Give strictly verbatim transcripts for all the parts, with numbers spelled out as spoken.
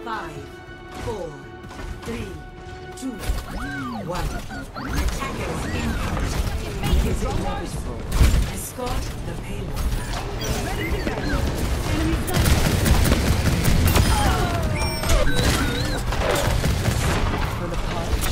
Five, four, three, two, one. Attackers incoming. It is inevitable. Escort the payload. Ready to go. Enemy sighted. For the polish.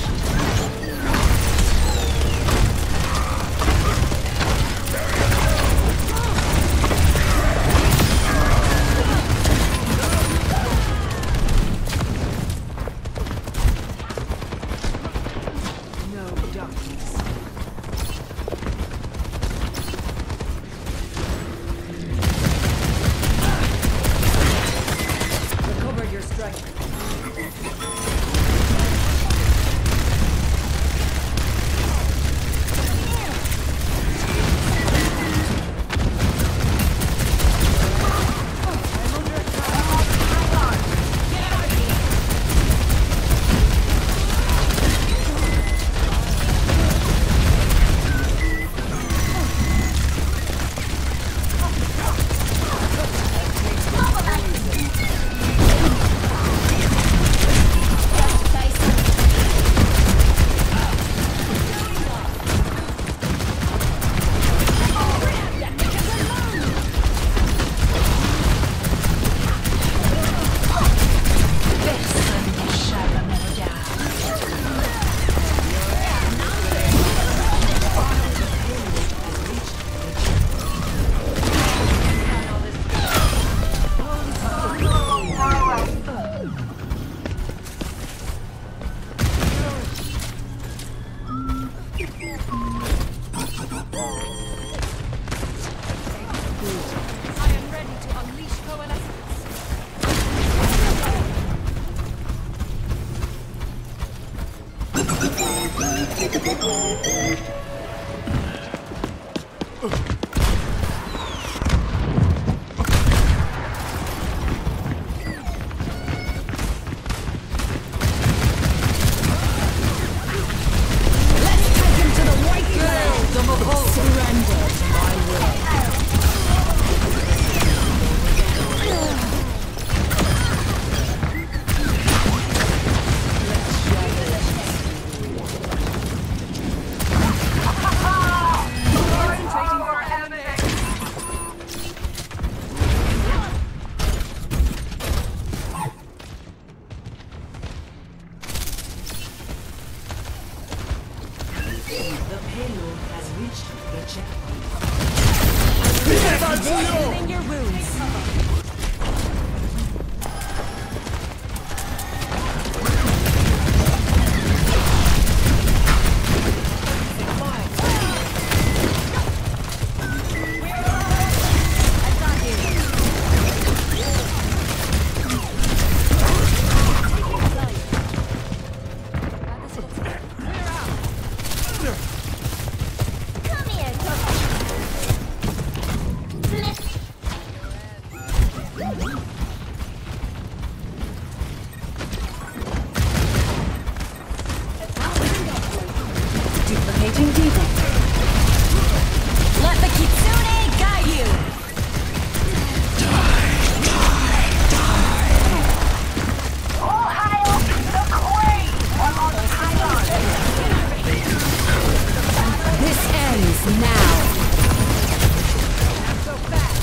Healing your wounds. Duplicating data. Let the Kitsune guide you! Die, die, die! All hail the Queen! On the pylon! This ends now! Not so fast!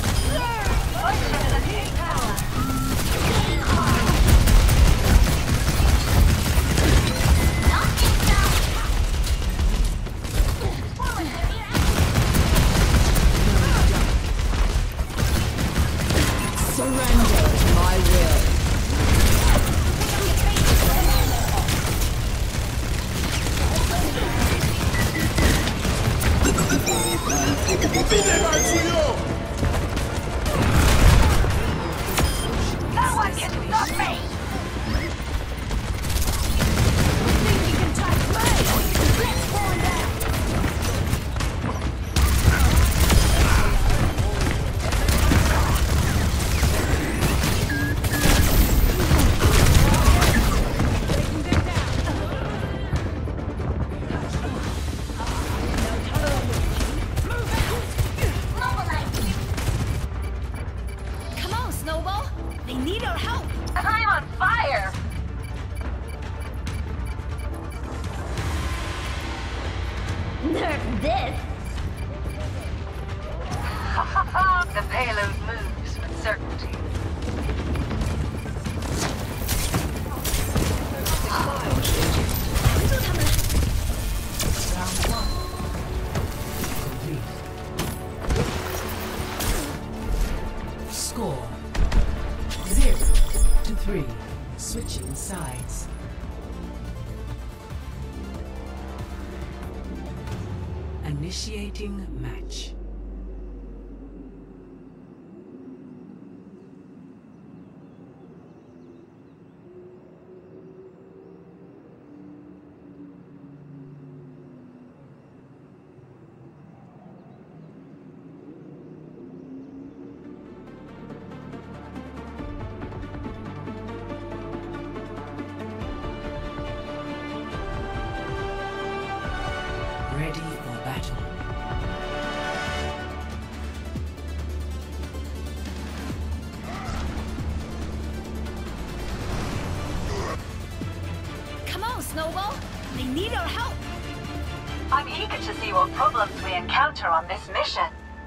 Surrender to my will. No one can stop me! Think you can try to play? Let's fall down! Nerf this! The payload moves with certainty. Round one. Complete. Score. Zero to three. Switching sides. Initiating match. Ready for battle. Come on, Snowball! They need our help! I'm eager to see what problems we encounter on this mission.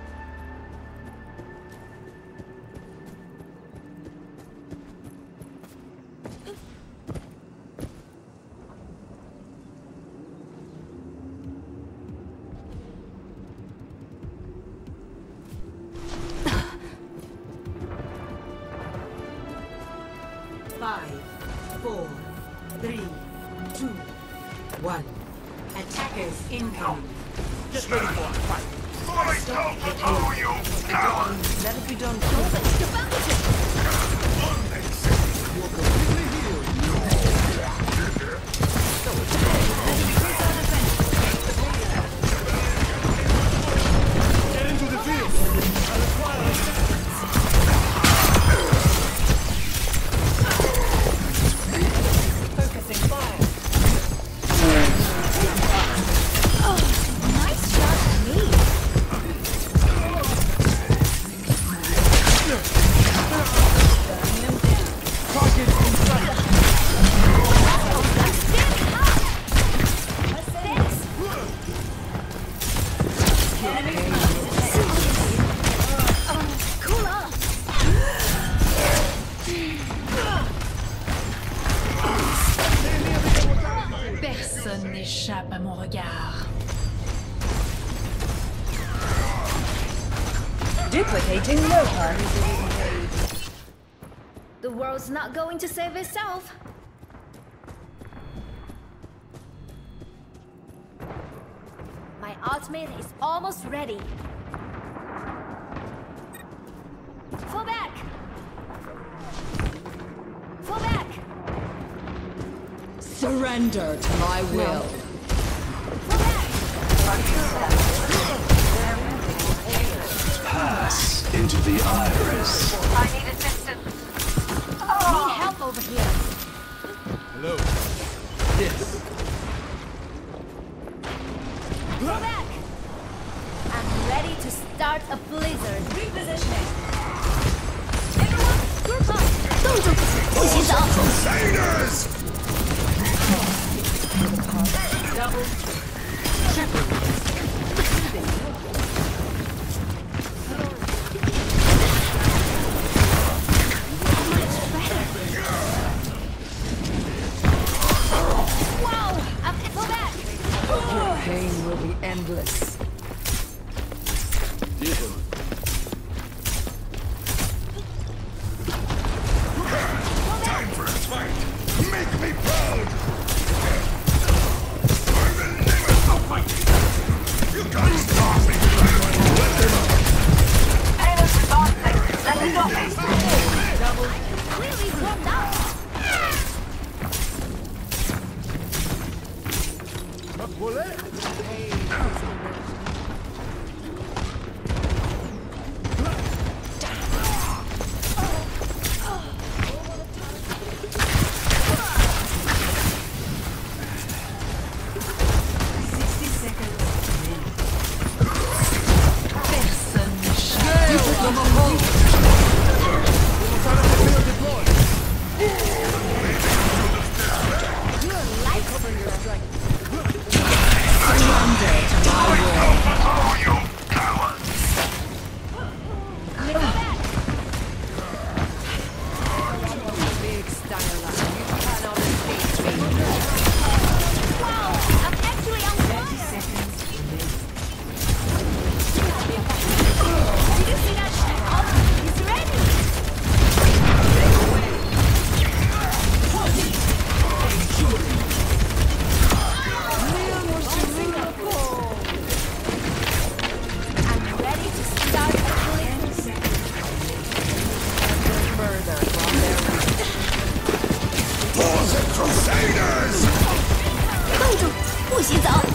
Five, four, three, two, one. Attackers incoming. Get ready for a fight. I don't owe you, coward! Let it be done. You're completely healed. Get into the field. I require Focusing fire. Nice shot at me! target in sight. Stand up! Thanks! Oh, cool off! Personne n'échappe à mon regard. Duplicating Lopa. The world's not going to save itself. My ultimate is almost ready. Fall back! Fall back! Surrender to my will. Fall back! Pass into the iris. I need assistance. Need help over here. Hello. Yes. Fall back! I'm ready to start a blizzard. Repositioning. Everyone, group up! 动作不许走！ Crusaders! Wow! I'm fall back! Your pain will be endless. Time for a fight! Make me proud! For the name of fight! You can't stop me! Let them up! Payload advancing. Let's stop it. Clearly warmed up! Sixty seconds. Personne n'échappe. Surrender. 洗澡。